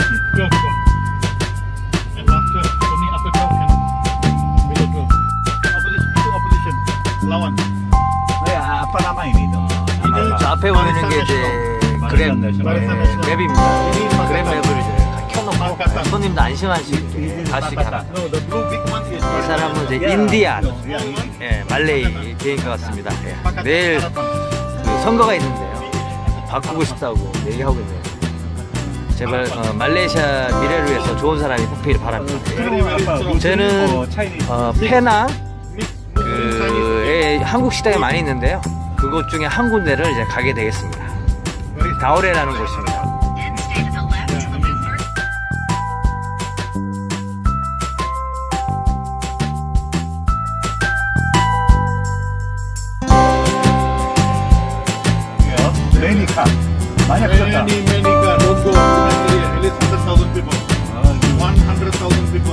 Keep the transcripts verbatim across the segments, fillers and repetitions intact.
twelve ton. And after coming after twelve and below twelve. Opposition to opposition. Lawan. 네, apa nama ini tuh? Ini 저 앞에 보이는 게 이제 그램 네, 맵입니다. 그램 맵을 이제 켜놓고 손님도 안심할 수 있게 갈 수 있게 합니다. No, the blue big one is. 이 사람은 이제 인디안, 예, 말레이 개인 것 같습니다. 예. 내일 그 선거가 있는데요. 바꾸고 싶다고 얘기하고 있네요. 제발 어, 말레이시아 미래를 위해서 좋은 사람이 뽑히길 바랍니다. 예. 저는 어, 페낭 그 예, 한국 식당이 많이 있는데요. 그곳 중에 한 군데를 이제 가게 되겠습니다. 다오레라는 곳입니다. Many car. banyak kota. Many, many car. Don't go to that area. At least one hundred thousand people. one hundred thousand people.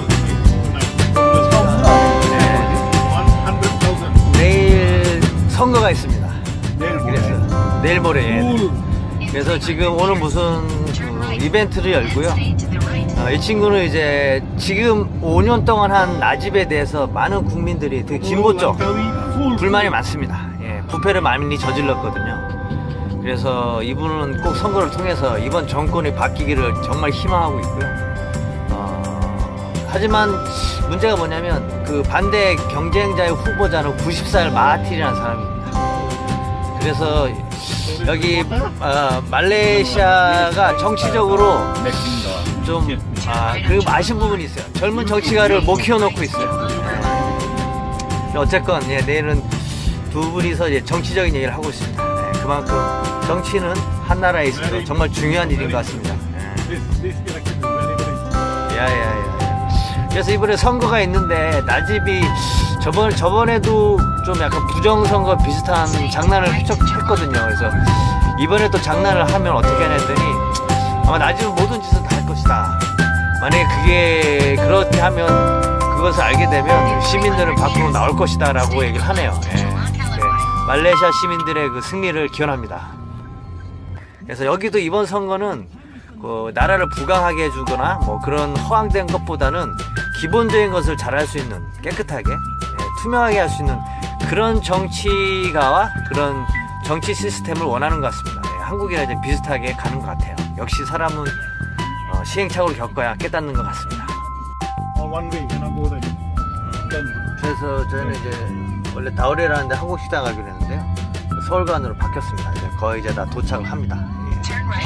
one hundred thousand. 내일 선거가 있습니다. 내일 모레. 그래서 내일 모레. 예. 그래서 지금 오늘 무슨 그 이벤트를 열고요. 어, 이 친구는 이제 지금 오 년 동안 한 나집에 대해서 많은 국민들이 되게 진보 쪽 불만이 많습니다. 예, 부패를 많이 저질렀거든요. 그래서 이분은 꼭 선거를 통해서 이번 정권이 바뀌기를 정말 희망하고 있고요. 어, 하지만 문제가 뭐냐면 그 반대 경쟁자의 후보자는 구십 살 마하티라는 사람입니다. 그래서 여기 어, 말레이시아가 정치적으로 좀 아, 그 아쉬운 부분이 있어요. 젊은 정치가를 못 키워놓고 있어요. 네. 어쨌건 예, 내일은 두 분이서 이제 정치적인 얘기를 하고 있습니다. 네, 그만큼 정치는 한 나라에 있어서 정말 중요한 일인 것 같습니다. 야야야. 그래서 이번에 선거가 있는데 나집이 저번 저번에도 좀 약간 부정선거 비슷한 장난을 했거든요. 그래서 이번에 또 장난을 하면 어떻게 하냐 했더니 아마 나집은 모든 짓을 다 할 것이다. 만약에 그게 그렇게 하면 그것을 알게 되면 시민들은 밖으로 나올 것이다 라고 얘기를 하네요. 예. 네. 말레이시아 시민들의 그 승리를 기원합니다. 그래서 여기도 이번 선거는 그 나라를 부강하게 해주거나 뭐 그런 허황된 것보다는 기본적인 것을 잘할 수 있는 깨끗하게 예, 투명하게 할 수 있는 그런 정치가와 그런 정치 시스템을 원하는 것 같습니다. 예, 한국이랑 이제 비슷하게 가는 것 같아요. 역시 사람은 어, 시행착오를 겪어야 깨닫는 것 같습니다. 그래서 저희는 이제 원래 다오레라는데 한국 식당 가기로 했는데요. 서울관으로 바뀌었습니다. 이제 거의 이제 다 도착을 합니다. 예.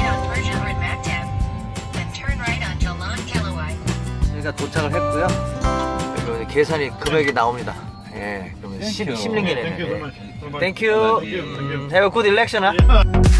저희가 도착을 했고요. 그리고 계산이 금액이 나옵니다. 예, 그러면 십 링기네. 땡큐. Have a good election.